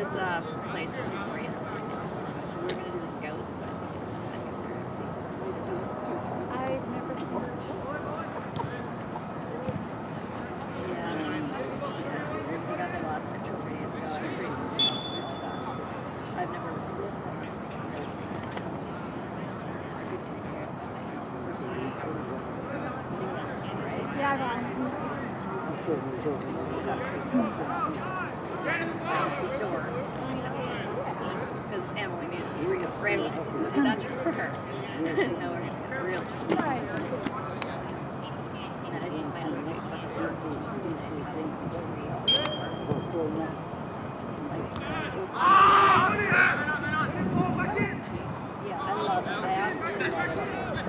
There's a place in Victoria. We were gonna do the Scouts, but I think they're empty. I've never seen it. We got there last year, 3 days ago. I'm pretty sure. I've never. Yeah, I got it. Door. Because Emily needed to read a brand new book, so we did that for her. Now we're gonna real. Right. And then I did my other week, but it's really nice having a tree. Yeah, I love it. I absolutely love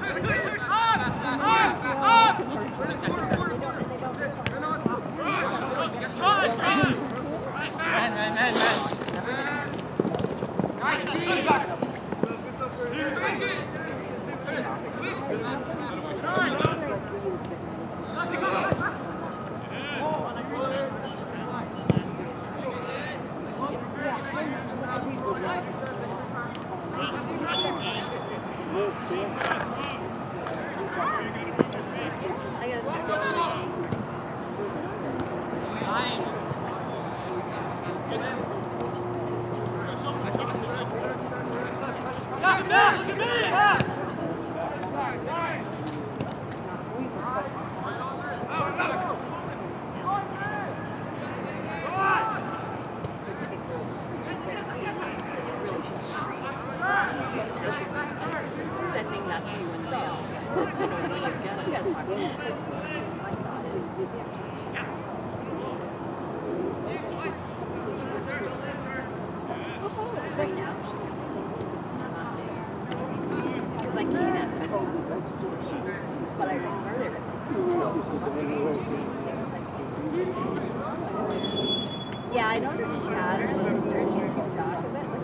sending that to you in the mail. You gotta talk to me. Right now, because I can't. But I recorded it. Yeah, I don't know chatter. Started hearing the dog a bit.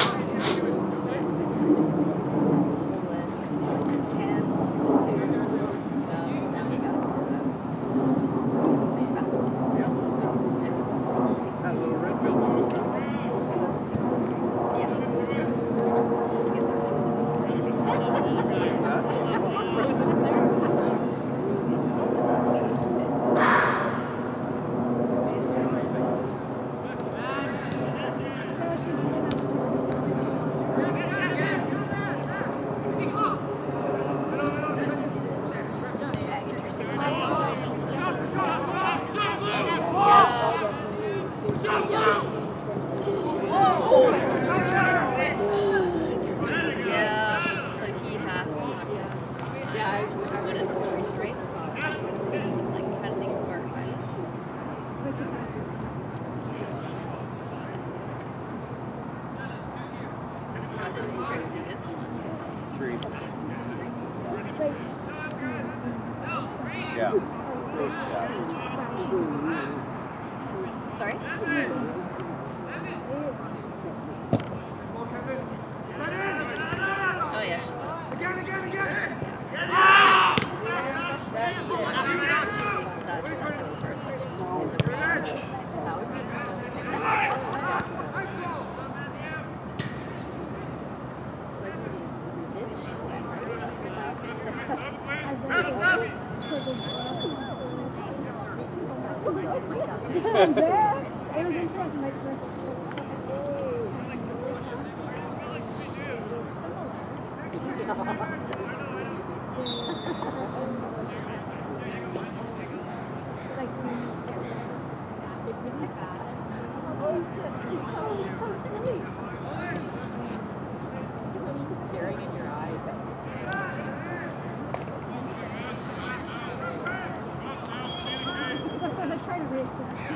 Sorry? Oh, yes. There, it was interesting. My first Staring in your eyes. Sometimes I try to read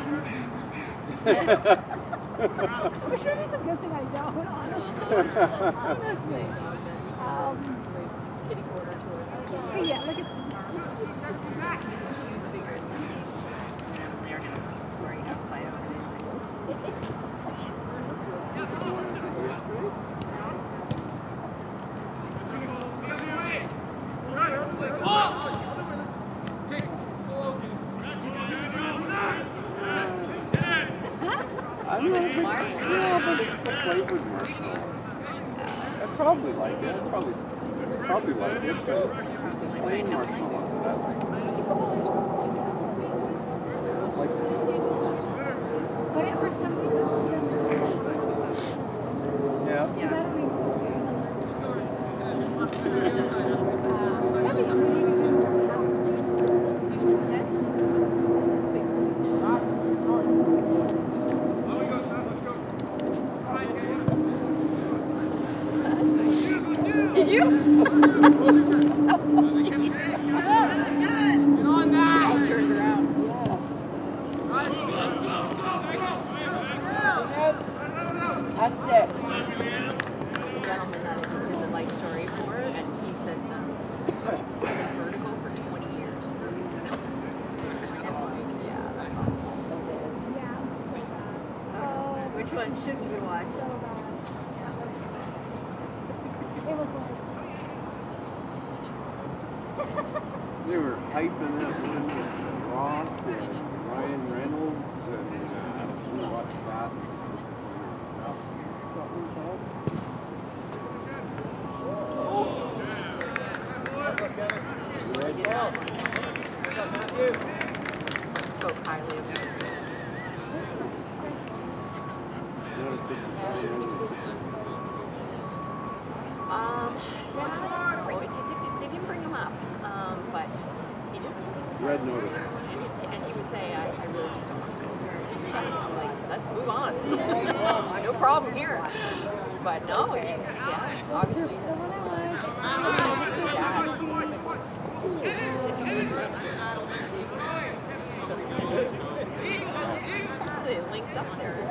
I'm sure there's a good thing I don't, honestly. Kitty corner tour or something. But yeah, like it's They're gonna swear you have to fight over these things. I'm not a big, Marshmallows. yeah, but it's the flavored marshmallows. I probably like it. I probably like it, but it's the plain marshmallows that I like. But for some reason, Yeah. because I don't even maybe you do know how. Did you? I turned around. That's it. The gentleman that I just did the life story for, and he said he's been vertical for 20 years. And I'm like, yeah, that's awful. Yeah, it was so bad. Oh, Which one should we watch? so bad. It was like, They were hyping that one with Rock and Ryan Reynolds, and we watched that. And it was Spoke highly of him. They didn't bring him up, but he just. Red Notice. And he would say, I really just don't want to go there. I'm like, let's move on. No problem here. But no, he's, yeah, obviously. His dad specifically. They linked up there.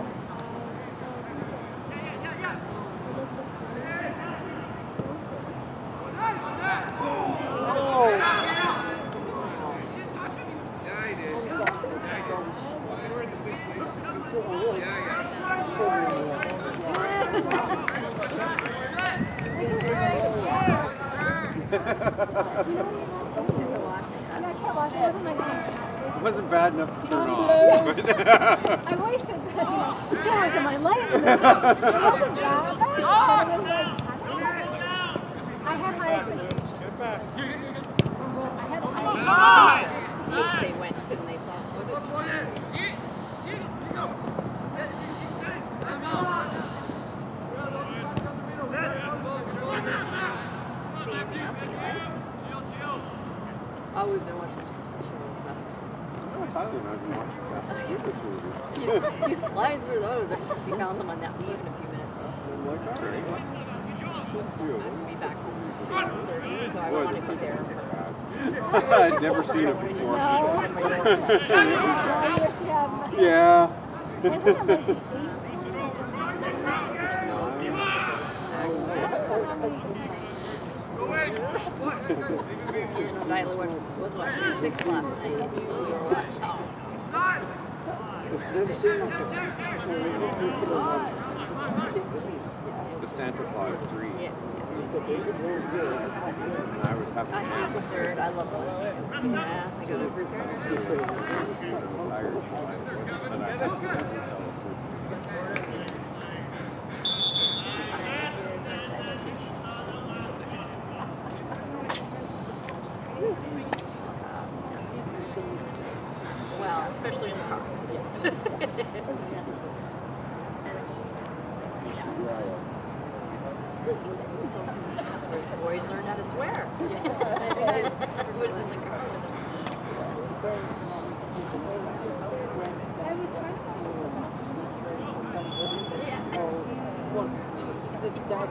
It wasn't bad enough to turn off. I wasted 2 hours of my life in this stuff. It wasn't that bad. It was like, I had high expectations. I had high expectations. In case they went and they saw footage. See anything else that you like? Oh, we've been watching superstition stuff. Tyler and I have been watching Fast and Furious movies. He's flying through those ever since he found them on that leave in a few minutes. I'm like, all right. I'll be back home at 2:30, so I Boy, want this to be there. I'd never seen it before. I wish you had. Yeah. Isn't it like 8? Nyla was watching 6 last night. The Santa Claus 3. Yeah. And I was having I have the third. I love it. Yeah, I go to group well, especially in the car. That's where the boys learn how to swear. Everybody's in the car with them. Look, you said dog.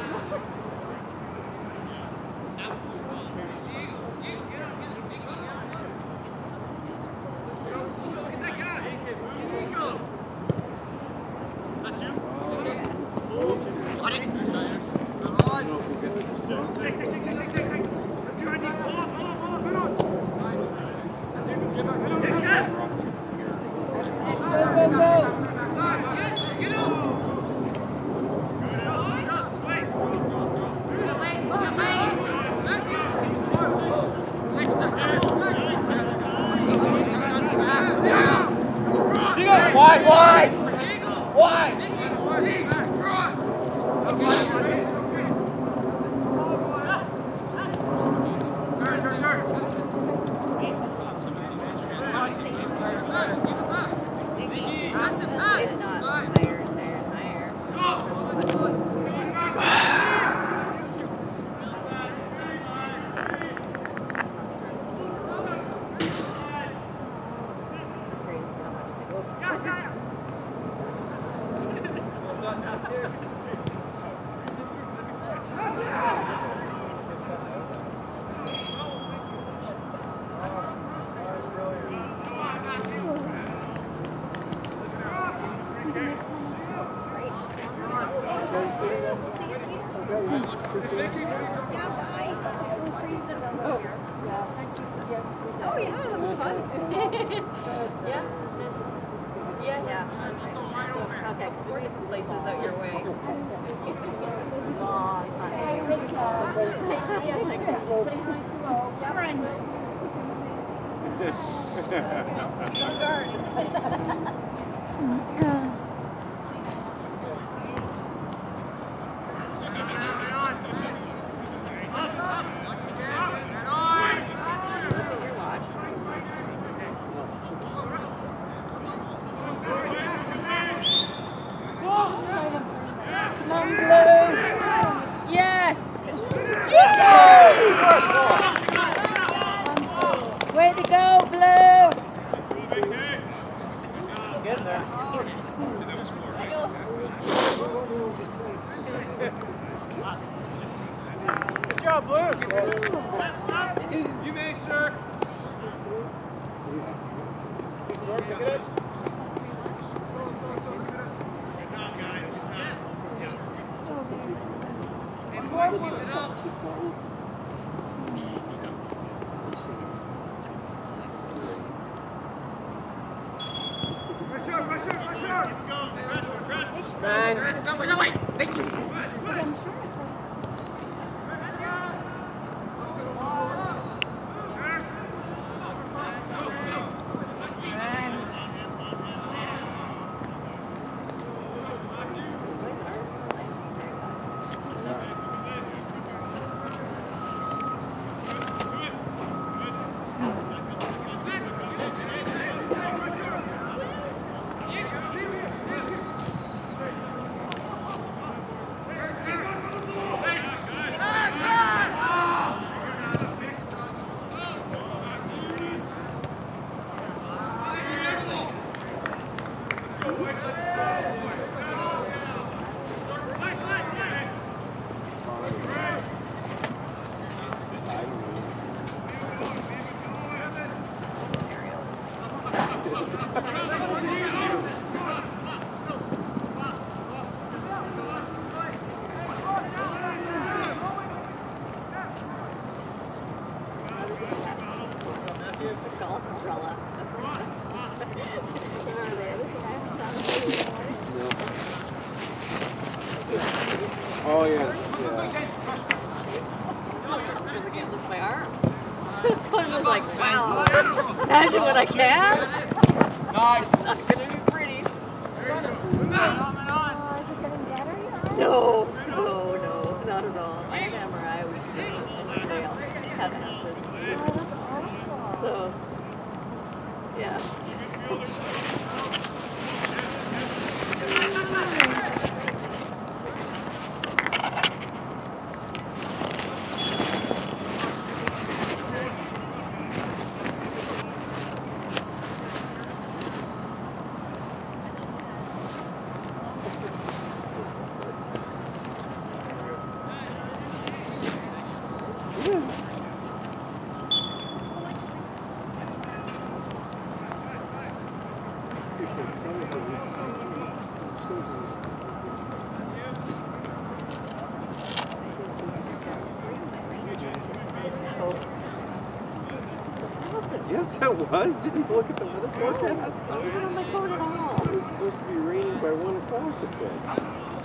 Oh yeah, that was fun. Yeah. Yes. Yeah. Okay, because we're just places out your way. Long Way to go, Blue! Good job, Blue! You may, sir! Pick it up. Good job, guys. Good job. Keep it up. Oh, yeah. Because I can't lift my arm. This one was like, wow. Imagine what I can. Nice. It's not going to be pretty. Is it getting better? No, not at all. My MRI was they all have answers. Oh, that's awful. So, yeah. Yes, it was. Didn't you look at the weather forecast? I wasn't on my phone at all. It was supposed to be raining by 1 o'clock, it said.